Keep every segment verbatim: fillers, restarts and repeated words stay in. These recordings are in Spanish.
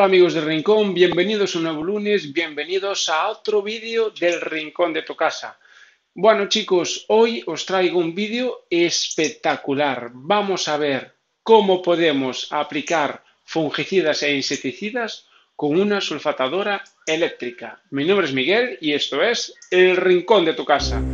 Hola amigos del Rincón, bienvenidos a un nuevo lunes, bienvenidos a otro vídeo del Rincón de tu casa. Bueno chicos, hoy os traigo un vídeo espectacular. Vamos a ver cómo podemos aplicar fungicidas e insecticidas con una sulfatadora eléctrica. Mi nombre es Miguel y esto es El Rincón de tu casa.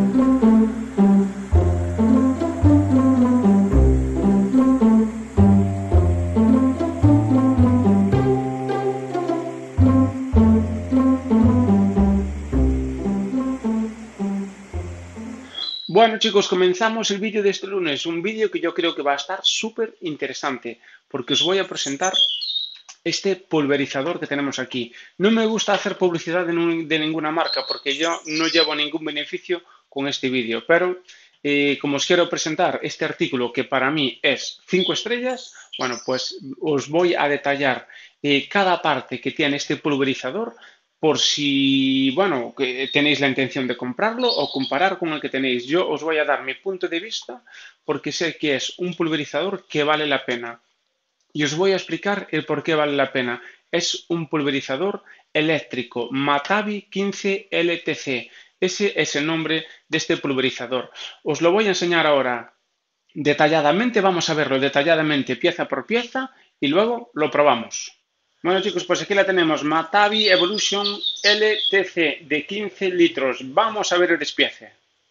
Bueno chicos, comenzamos el vídeo de este lunes, un vídeo que yo creo que va a estar súper interesante, porque os voy a presentar este pulverizador que tenemos aquí. No me gusta hacer publicidad de, de ninguna marca, porque yo no llevo ningún beneficio con este vídeo, pero eh, como os quiero presentar este artículo que para mí es cinco estrellas, bueno, pues os voy a detallar eh, cada parte que tiene este pulverizador, por si, bueno, que tenéis la intención de comprarlo o comparar con el que tenéis. Yo os voy a dar mi punto de vista porque sé que es un pulverizador que vale la pena. Y os voy a explicar el por qué vale la pena. Es un pulverizador eléctrico Matavi quince L T C. Ese es el nombre de este pulverizador. Os lo voy a enseñar ahora detalladamente. Vamos a verlo detalladamente pieza por pieza y luego lo probamos. Bueno chicos, pues aquí la tenemos, Matavi Evolution L T C de quince litros. Vamos a ver el despiece.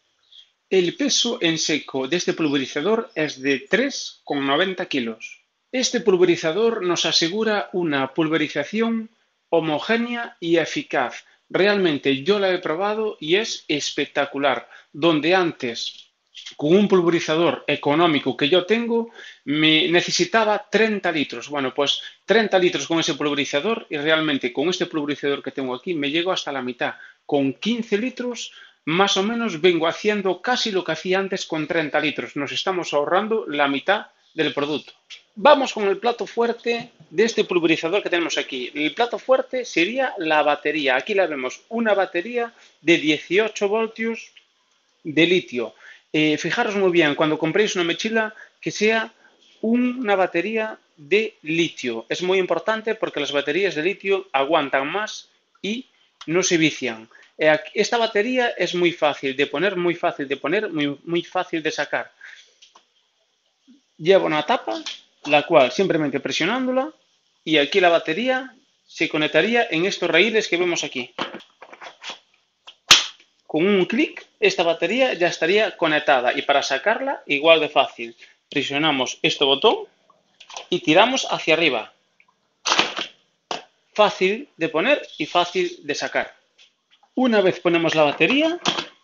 El peso en seco de este pulverizador es de tres coma noventa kilos. Este pulverizador nos asegura una pulverización homogénea y eficaz. Realmente yo la he probado y es espectacular. Donde antes, con un pulverizador económico que yo tengo, me necesitaba treinta litros. Bueno, pues treinta litros con ese pulverizador y realmente con este pulverizador que tengo aquí me llego hasta la mitad. Con quince litros, más o menos, vengo haciendo casi lo que hacía antes con treinta litros. Nos estamos ahorrando la mitad del producto. Vamos con el plato fuerte de este pulverizador que tenemos aquí. El plato fuerte sería la batería. Aquí la vemos, una batería de dieciocho voltios de litio. Eh, fijaros muy bien, cuando compréis una mochila, que sea una batería de litio. Es muy importante porque las baterías de litio aguantan más y no se vician. Eh, esta batería es muy fácil de poner, muy fácil de poner, muy, muy fácil de sacar. Lleva una tapa, la cual simplemente presionándola, y aquí la batería se conectaría en estos raíles que vemos aquí. Con un clic, esta batería ya estaría conectada y para sacarla igual de fácil. Presionamos este botón y tiramos hacia arriba. Fácil de poner y fácil de sacar. Una vez ponemos la batería,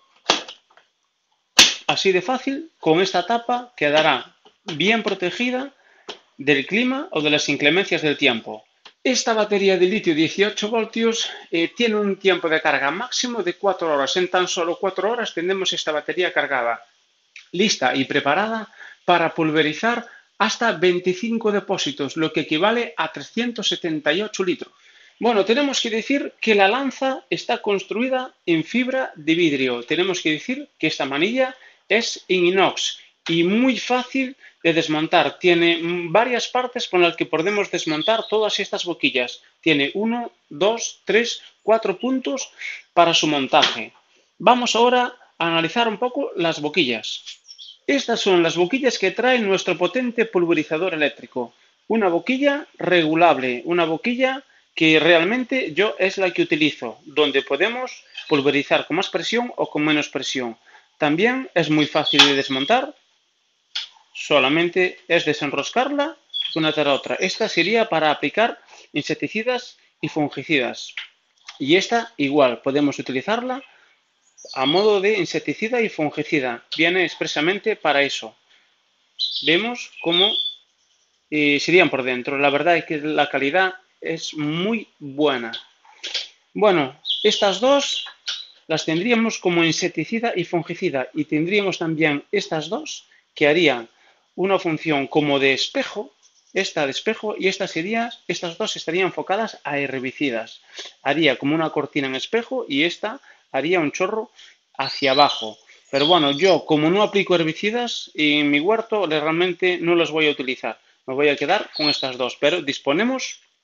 así de fácil, con esta tapa quedará bien protegida del clima o de las inclemencias del tiempo. Esta batería de litio dieciocho voltios eh, tiene un tiempo de carga máximo de cuatro horas. En tan solo cuatro horas tenemos esta batería cargada, lista y preparada para pulverizar hasta veinticinco depósitos, lo que equivale a trescientos setenta y ocho litros. Bueno, tenemos que decir que la lanza está construida en fibra de vidrio. Tenemos que decir que esta manilla es en inox y muy fácil de desmontar. Tiene varias partes con las que podemos desmontar todas estas boquillas. Tiene uno, dos, tres, cuatro puntos para su montaje. Vamos ahora a analizar un poco las boquillas. Estas son las boquillas que trae nuestro potente pulverizador eléctrico. Una boquilla regulable, una boquilla que realmente yo es la que utilizo, donde podemos pulverizar con más presión o con menos presión. También es muy fácil de desmontar, solamente es desenroscarla de una tras otra. Esta sería para aplicar insecticidas y fungicidas. Y esta igual, podemos utilizarla a modo de insecticida y fungicida. Viene expresamente para eso. Vemos cómo eh, serían por dentro. La verdad es que la calidad es muy buena. Bueno, estas dos las tendríamos como insecticida y fungicida y tendríamos también estas dos que harían una función como de espejo, esta de espejo y esta sería, estas dos estarían enfocadas a herbicidas. Haría como una cortina en espejo y esta haría un chorro hacia abajo. Pero bueno, yo como no aplico herbicidas en mi huerto, realmente no los voy a utilizar. Me voy a quedar con estas dos, pero disponemos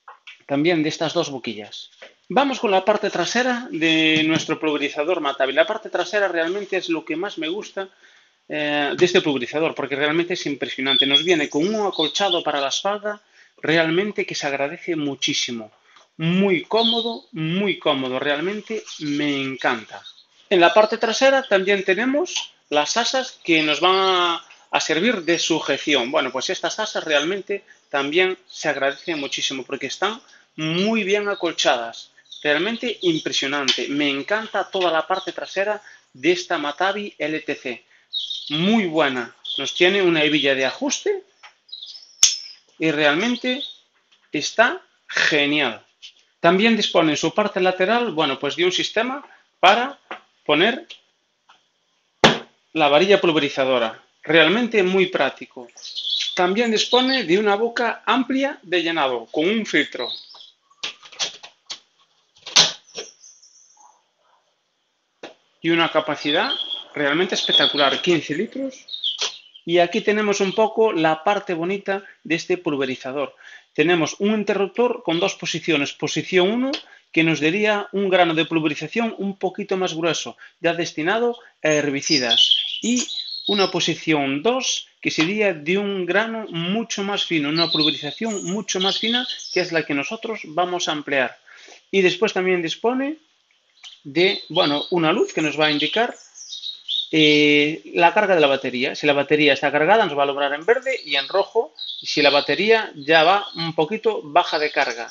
también de estas dos boquillas. Vamos con la parte trasera de nuestro pulverizador Matavi. La parte trasera realmente es lo que más me gusta eh, de este pulverizador, porque realmente es impresionante. Nos viene con un acolchado para la espalda, realmente que se agradece muchísimo. Muy cómodo, muy cómodo, realmente me encanta. En la parte trasera también tenemos las asas que nos van a, a servir de sujeción. Bueno, pues estas asas realmente también se agradecen muchísimo porque están muy bien acolchadas. Realmente impresionante. Me encanta toda la parte trasera de esta Matavi L T C. Muy buena. Nos tiene una hebilla de ajuste y realmente está genial. También dispone en su parte lateral, bueno, pues de un sistema para poner la varilla pulverizadora. Realmente muy práctico. También dispone de una boca amplia de llenado con un filtro. Y una capacidad realmente espectacular, quince litros. Y aquí tenemos un poco la parte bonita de este pulverizador. Tenemos un interruptor con dos posiciones. Posición uno, que nos daría un grano de pulverización un poquito más grueso, ya destinado a herbicidas. Y una posición dos, que sería de un grano mucho más fino, una pulverización mucho más fina, que es la que nosotros vamos a emplear. Y después también dispone de, bueno, una luz que nos va a indicar eh, la carga de la batería. Si la batería está cargada nos va a alumbrar en verde y en rojo, y si la batería ya va un poquito baja de carga.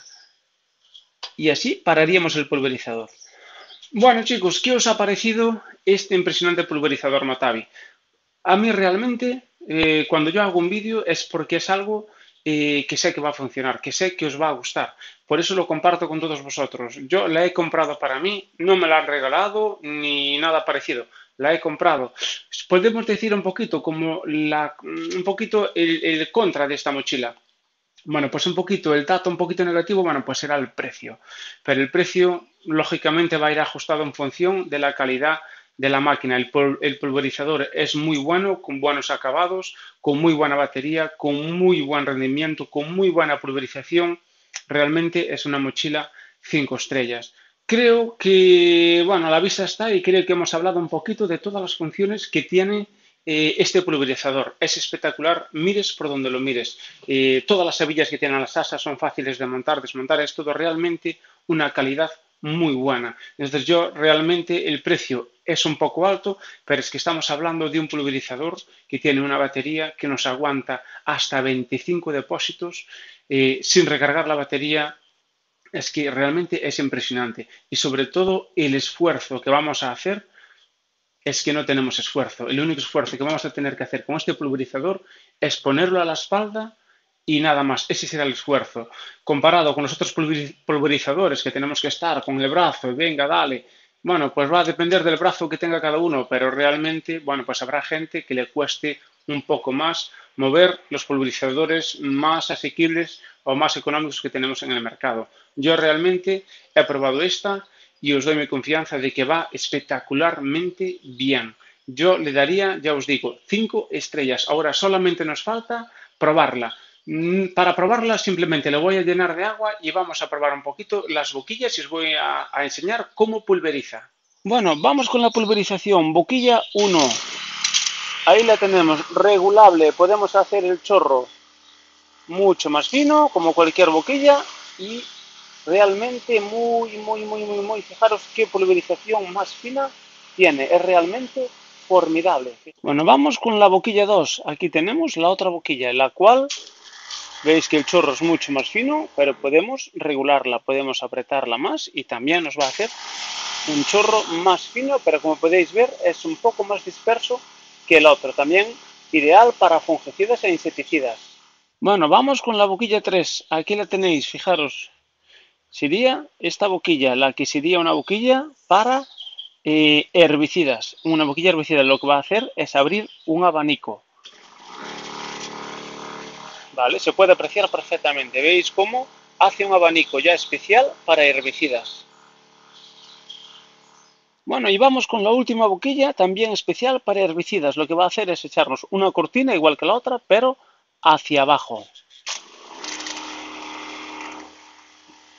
Y así pararíamos el pulverizador. Bueno chicos, ¿qué os ha parecido este impresionante pulverizador Matavi? A mí realmente, eh, cuando yo hago un vídeo es porque es algo eh, que sé que va a funcionar, que sé que os va a gustar. Por eso lo comparto con todos vosotros. Yo la he comprado para mí, no me la han regalado ni nada parecido. La he comprado. Podemos decir un poquito como la, un poquito el, el contra de esta mochila. Bueno, pues un poquito, el dato un poquito negativo, bueno, pues será el precio. Pero el precio, lógicamente, va a ir ajustado en función de la calidad de la máquina. El, pul el pulverizador es muy bueno, con buenos acabados, con muy buena batería, con muy buen rendimiento, con muy buena pulverización. Realmente es una mochila cinco estrellas. Creo que, bueno, a la vista está y creo que hemos hablado un poquito de todas las funciones que tiene eh, este pulverizador. Es espectacular, mires por donde lo mires. Eh, todas las hebillas que tienen las asas son fáciles de montar, desmontar. Es todo realmente una calidad muy buena. Entonces yo realmente el precio es un poco alto, pero es que estamos hablando de un pulverizador que tiene una batería que nos aguanta hasta veinticinco depósitos eh, sin recargar la batería. Es que realmente es impresionante y sobre todo el esfuerzo que vamos a hacer es que no tenemos esfuerzo. El único esfuerzo que vamos a tener que hacer con este pulverizador es ponerlo a la espalda y nada más. Ese será el esfuerzo. Comparado con los otros pulverizadores que tenemos que estar con el brazo y venga, dale. Bueno, pues va a depender del brazo que tenga cada uno, pero realmente, bueno, pues habrá gente que le cueste un poco más mover los pulverizadores más asequibles o más económicos que tenemos en el mercado. Yo realmente he probado esta y os doy mi confianza de que va espectacularmente bien. Yo le daría, ya os digo, cinco estrellas. Ahora solamente nos falta probarla. Para probarla simplemente le voy a llenar de agua y vamos a probar un poquito las boquillas y os voy a, a enseñar cómo pulveriza. Bueno, vamos con la pulverización. Boquilla uno. Ahí la tenemos, regulable. Podemos hacer el chorro mucho más fino, como cualquier boquilla, y realmente muy, muy, muy, muy, muy, fijaros qué pulverización más fina tiene, es realmente formidable. Bueno, vamos con la boquilla dos, aquí tenemos la otra boquilla, en la cual veis que el chorro es mucho más fino, pero podemos regularla, podemos apretarla más y también nos va a hacer un chorro más fino, pero como podéis ver es un poco más disperso que el otro, también ideal para fungicidas e insecticidas. Bueno, vamos con la boquilla tres, aquí la tenéis, fijaros. Sería esta boquilla, la que sería una boquilla para eh, herbicidas. Una boquilla herbicida lo que va a hacer es abrir un abanico. Vale, se puede apreciar perfectamente. ¿Veis cómo hace un abanico ya especial para herbicidas? Bueno, y vamos con la última boquilla, también especial para herbicidas. Lo que va a hacer es echarnos una cortina igual que la otra, pero hacia abajo.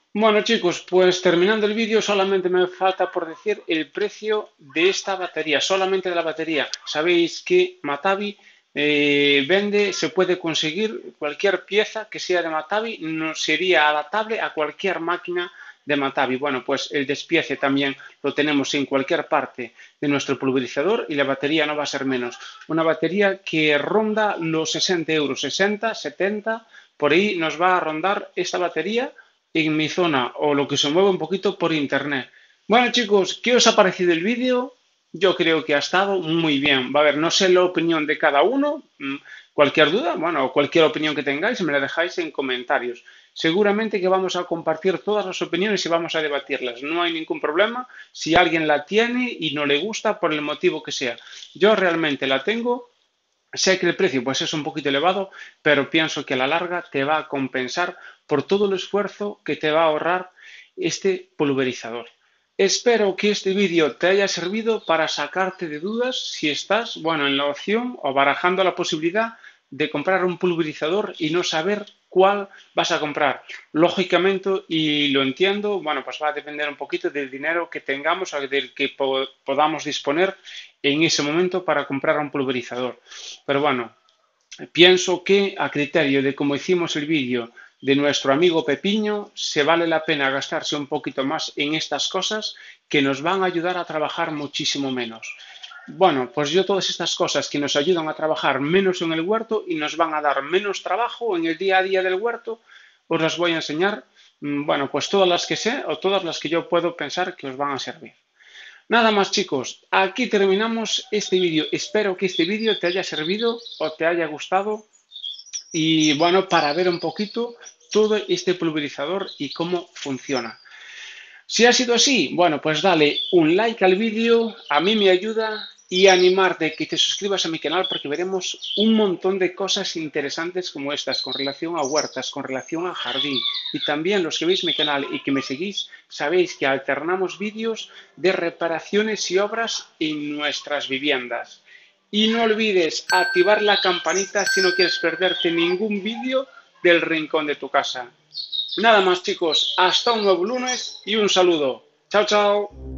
Bueno chicos, pues terminando el vídeo solamente me falta por decir el precio de esta batería, solamente de la batería. Sabéis que Matabi eh, vende, se puede conseguir cualquier pieza que sea de Matabi, no sería adaptable a cualquier máquina de Matabi. Bueno, pues el despiece también lo tenemos en cualquier parte de nuestro pulverizador y la batería no va a ser menos. Una batería que ronda los sesenta euros, sesenta, setenta, por ahí nos va a rondar esta batería en mi zona o lo que se mueve un poquito por internet. Bueno chicos, ¿qué os ha parecido el vídeo? Yo creo que ha estado muy bien. Va a ver, no sé la opinión de cada uno. mm, Cualquier duda, bueno, cualquier opinión que tengáis, me la dejáis en comentarios. Seguramente que vamos a compartir todas las opiniones y vamos a debatirlas. No hay ningún problema si alguien la tiene y no le gusta por el motivo que sea. Yo realmente la tengo. Sé que el precio pues, es un poquito elevado, pero pienso que a la larga te va a compensar por todo el esfuerzo que te va a ahorrar este pulverizador. Espero que este vídeo te haya servido para sacarte de dudas si estás, bueno, en la opción o barajando la posibilidad de comprar un pulverizador y no saber cuál vas a comprar. Lógicamente, y lo entiendo, bueno, pues va a depender un poquito del dinero que tengamos o del que po podamos disponer en ese momento para comprar un pulverizador. Pero bueno, pienso que a criterio de cómo hicimos el vídeo de nuestro amigo Pepiño, se vale la pena gastarse un poquito más en estas cosas que nos van a ayudar a trabajar muchísimo menos. Bueno, pues yo todas estas cosas que nos ayudan a trabajar menos en el huerto y nos van a dar menos trabajo en el día a día del huerto, os las voy a enseñar, mm, bueno, pues todas las que sé o todas las que yo puedo pensar que os van a servir. Nada más chicos, aquí terminamos este vídeo. Espero que este vídeo te haya servido o te haya gustado y bueno, para ver un poquito todo este pulverizador y cómo funciona. Si ha sido así, bueno, pues dale un like al vídeo, a mí me ayuda y animarte que te suscribas a mi canal porque veremos un montón de cosas interesantes como estas con relación a huertas, con relación a jardín. Y también los que veis mi canal y que me seguís, sabéis que alternamos vídeos de reparaciones y obras en nuestras viviendas. Y no olvides activar la campanita si no quieres perderte ningún vídeo del rincón de tu casa. Nada más chicos, hasta un nuevo lunes y un saludo. Chao, chao.